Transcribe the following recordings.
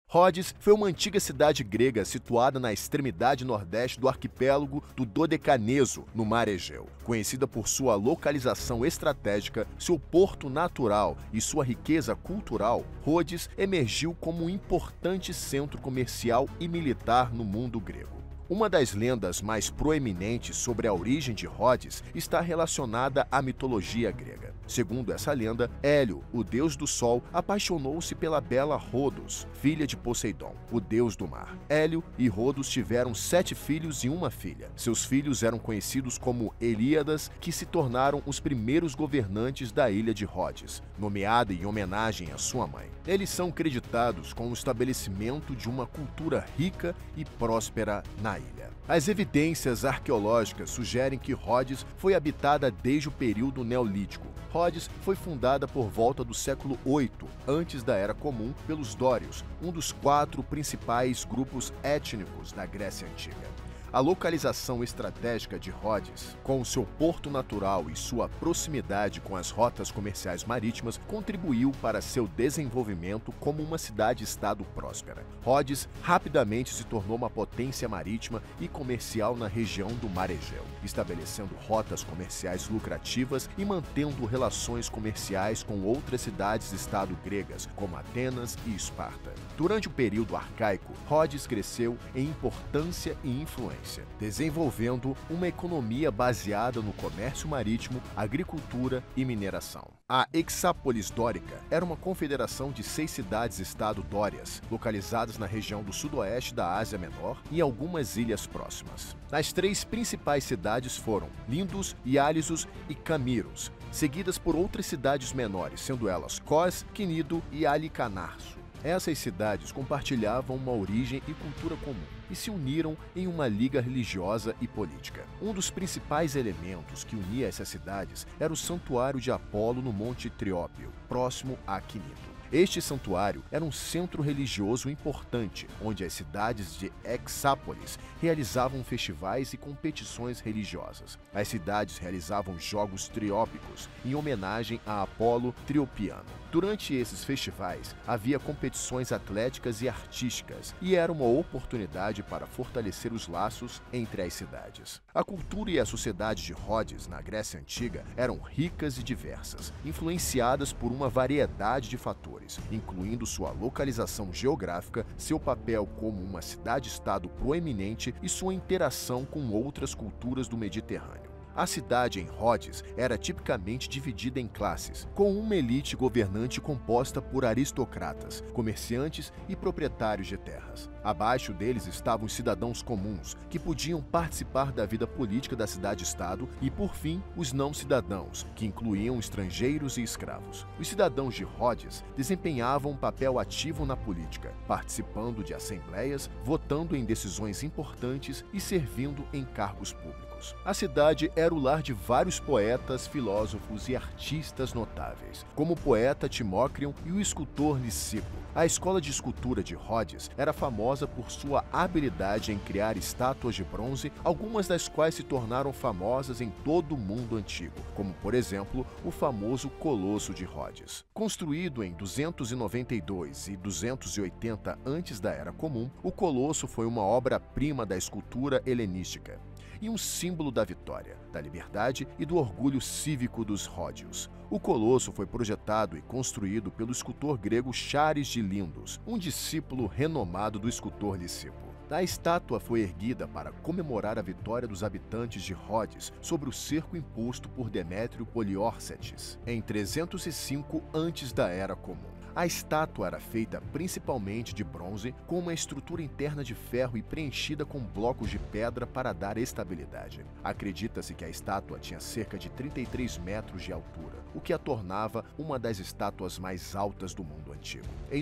Rhodes foi uma antiga cidade grega situada na extremidade nordeste do arquipélago do Dodecaneso, no Mar Egeu. Conhecida por sua localização estratégica, seu porto natural e sua riqueza cultural, Rhodes emergiu como um importante centro comercial e militar no mundo grego. Uma das lendas mais proeminentes sobre a origem de Rhodes está relacionada à mitologia grega. Segundo essa lenda, Hélio, o deus do sol, apaixonou-se pela bela Rhodos, filha de Poseidon, o deus do mar. Hélio e Rhodos tiveram 7 filhos e uma filha. Seus filhos eram conhecidos como Helíadas, que se tornaram os primeiros governantes da ilha de Rhodes, nomeada em homenagem à sua mãe. Eles são creditados com o estabelecimento de uma cultura rica e próspera na ilha. As evidências arqueológicas sugerem que Rhodes foi habitada desde o período neolítico. Rhodes foi fundada por volta do século VIII, antes da Era Comum, pelos dórios, um dos 4 principais grupos étnicos da Grécia Antiga. A localização estratégica de Rhodes, com seu porto natural e sua proximidade com as rotas comerciais marítimas, contribuiu para seu desenvolvimento como uma cidade-estado próspera. Rhodes rapidamente se tornou uma potência marítima e comercial na região do Mar Egeu, estabelecendo rotas comerciais lucrativas e mantendo relações comerciais com outras cidades-estado gregas, como Atenas e Esparta. Durante o período arcaico, Rhodes cresceu em importância e influência, desenvolvendo uma economia baseada no comércio marítimo, agricultura e mineração. A Hexápolis Dórica era uma confederação de 6 cidades-estado dórias, localizadas na região do sudoeste da Ásia Menor e algumas ilhas próximas. As 3 principais cidades foram Lindos, Iálisos e Camiros, seguidas por outras cidades menores, sendo elas Cos, Quinido e Alicanarço. Essas cidades compartilhavam uma origem e cultura comum e se uniram em uma liga religiosa e política. Um dos principais elementos que unia essas cidades era o Santuário de Apolo no Monte Triópio, próximo a Quinido. Este santuário era um centro religioso importante, onde as cidades de Hexápolis realizavam festivais e competições religiosas. As cidades realizavam jogos triópicos em homenagem a Apolo Triopiano. Durante esses festivais, havia competições atléticas e artísticas, e era uma oportunidade para fortalecer os laços entre as cidades. A cultura e a sociedade de Rhodes, na Grécia Antiga, eram ricas e diversas, influenciadas por uma variedade de fatores, incluindo sua localização geográfica, seu papel como uma cidade-estado proeminente e sua interação com outras culturas do Mediterrâneo. A cidade em Rhodes era tipicamente dividida em classes, com uma elite governante composta por aristocratas, comerciantes e proprietários de terras. Abaixo deles estavam os cidadãos comuns, que podiam participar da vida política da cidade-estado, e, por fim, os não-cidadãos, que incluíam estrangeiros e escravos. Os cidadãos de Rhodes desempenhavam um papel ativo na política, participando de assembleias, votando em decisões importantes e servindo em cargos públicos. A cidade era o lar de vários poetas, filósofos e artistas notáveis, como o poeta Timócrion e o escultor Lisipo. A escola de escultura de Rhodes era famosa por sua habilidade em criar estátuas de bronze, algumas das quais se tornaram famosas em todo o mundo antigo, como, por exemplo, o famoso Colosso de Rhodes. Construído em 292 e 280 antes da Era Comum, o Colosso foi uma obra-prima da escultura helenística e um símbolo da vitória, da liberdade e do orgulho cívico dos ródios. O Colosso foi projetado e construído pelo escultor grego Chares de Lindos, um discípulo renomado do escultor Lisipo. A estátua foi erguida para comemorar a vitória dos habitantes de Rhodes sobre o cerco imposto por Demétrio Poliórcetes em 305 antes da Era Comum. A estátua era feita principalmente de bronze, com uma estrutura interna de ferro e preenchida com blocos de pedra para dar estabilidade. Acredita-se que a estátua tinha cerca de 33 metros de altura, o que a tornava uma das estátuas mais altas do mundo antigo. Em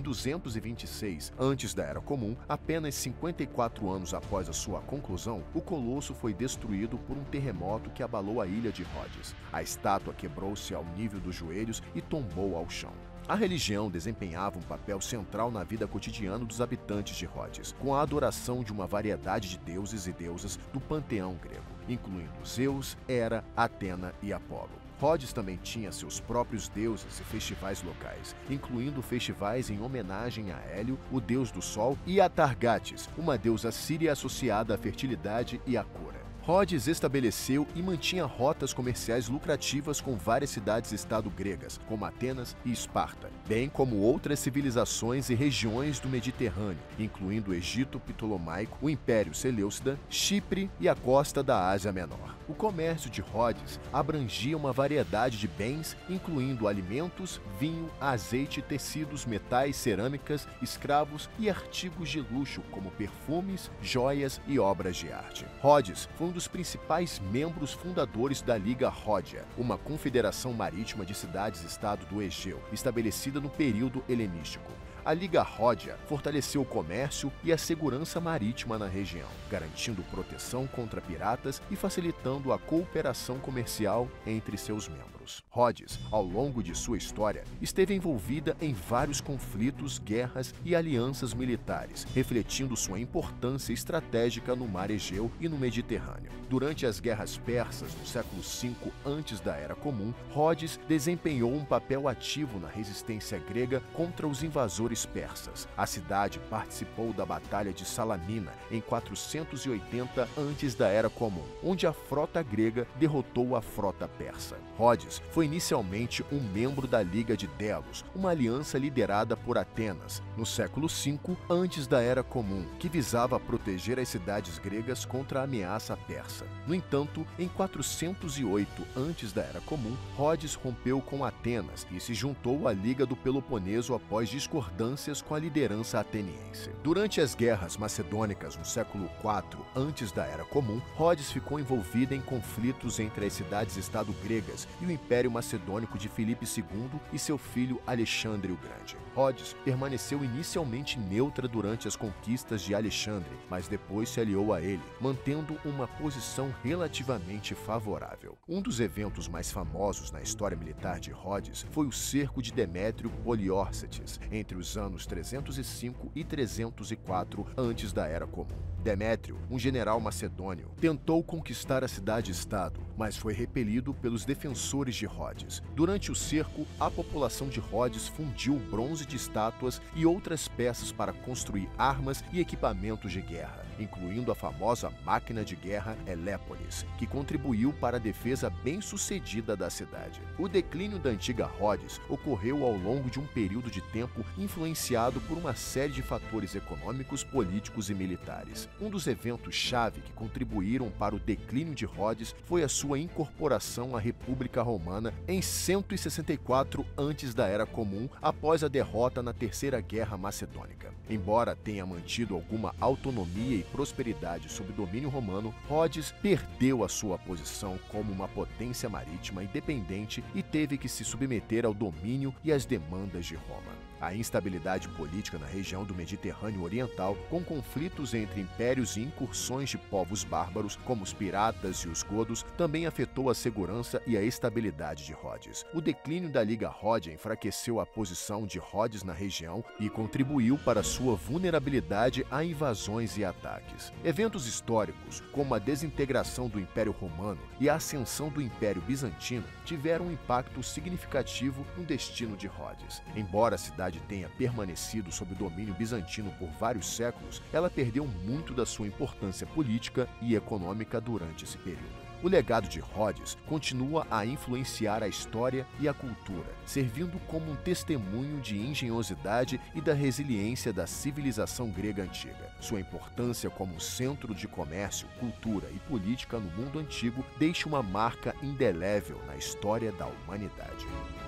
226 antes da Era Comum, apenas 54 anos após a sua conclusão, o Colosso foi destruído por um terremoto que abalou a ilha de Rhodes. A estátua quebrou-se ao nível dos joelhos e tombou ao chão. A religião desempenhava um papel central na vida cotidiana dos habitantes de Rhodes, com a adoração de uma variedade de deuses e deusas do panteão grego, incluindo Zeus, Hera, Atena e Apolo. Rhodes também tinha seus próprios deuses e festivais locais, incluindo festivais em homenagem a Hélio, o deus do sol, e a Targates, uma deusa síria associada à fertilidade e à cura. Rhodes estabeleceu e mantinha rotas comerciais lucrativas com várias cidades-estado gregas, como Atenas e Esparta, bem como outras civilizações e regiões do Mediterrâneo, incluindo o Egito Ptolomaico, o Império Seleucida, Chipre e a costa da Ásia Menor. O comércio de Rhodes abrangia uma variedade de bens, incluindo alimentos, vinho, azeite, tecidos, metais, cerâmicas, escravos e artigos de luxo, como perfumes, joias e obras de arte. Rhodes foi um dos principais membros fundadores da Liga Ródia, uma confederação marítima de cidades-estado do Egeu, estabelecida no período helenístico. A Liga Ródia fortaleceu o comércio e a segurança marítima na região, garantindo proteção contra piratas e facilitando a cooperação comercial entre seus membros. Rhodes, ao longo de sua história, esteve envolvida em vários conflitos, guerras e alianças militares, refletindo sua importância estratégica no Mar Egeu e no Mediterrâneo. Durante as guerras persas no século V antes da Era Comum, Rhodes desempenhou um papel ativo na resistência grega contra os invasores persas. A cidade participou da Batalha de Salamina em 480 antes da Era Comum, onde a frota grega derrotou a frota persa. Rhodes foi inicialmente um membro da Liga de Delos, uma aliança liderada por Atenas, no século V antes da Era Comum, que visava proteger as cidades gregas contra a ameaça persa. No entanto, em 408 antes da Era Comum, Rhodes rompeu com Atenas e se juntou à Liga do Peloponeso após discordâncias com a liderança ateniense. Durante as guerras macedônicas no século IV antes da Era Comum, Rhodes ficou envolvida em conflitos entre as cidades-estado gregas e o Império Macedônico de Filipe II e seu filho Alexandre o Grande. Rhodes permaneceu inicialmente neutra durante as conquistas de Alexandre, mas depois se aliou a ele, mantendo uma posição relativamente favorável. Um dos eventos mais famosos na história militar de Rhodes foi o cerco de Demétrio Poliórcetes, entre os anos 305 e 304 antes da Era Comum. Demétrio, um general macedônio, tentou conquistar a cidade-estado, mas foi repelido pelos defensores de Rhodes. Durante o cerco, a população de Rhodes fundiu bronze de estátuas e outras peças para construir armas e equipamentos de guerra, incluindo a famosa máquina de guerra Helépolis, que contribuiu para a defesa bem-sucedida da cidade. O declínio da antiga Rhodes ocorreu ao longo de um período de tempo influenciado por uma série de fatores econômicos, políticos e militares. Um dos eventos-chave que contribuíram para o declínio de Rhodes foi a sua incorporação à República Romana em 164 antes da Era Comum, após a derrota na Terceira Guerra Macedônica. Embora tenha mantido alguma autonomia e prosperidade sob domínio romano, Rhodes perdeu a sua posição como uma potência marítima independente e teve que se submeter ao domínio e às demandas de Roma. A instabilidade política na região do Mediterrâneo Oriental, com conflitos entre impérios e incursões de povos bárbaros, como os piratas e os godos, também afetou a segurança e a estabilidade de Rhodes. O declínio da Liga Ródia enfraqueceu a posição de Rhodes na região e contribuiu para sua vulnerabilidade a invasões e ataques. Eventos históricos, como a desintegração do Império Romano e a ascensão do Império Bizantino, tiveram um impacto significativo no destino de Rhodes. Embora a cidade tenha permanecido sob o domínio bizantino por vários séculos, ela perdeu muito da sua importância política e econômica durante esse período. O legado de Rhodes continua a influenciar a história e a cultura, servindo como um testemunho de engenhosidade e da resiliência da civilização grega antiga. Sua importância como centro de comércio, cultura e política no mundo antigo deixa uma marca indelével na história da humanidade.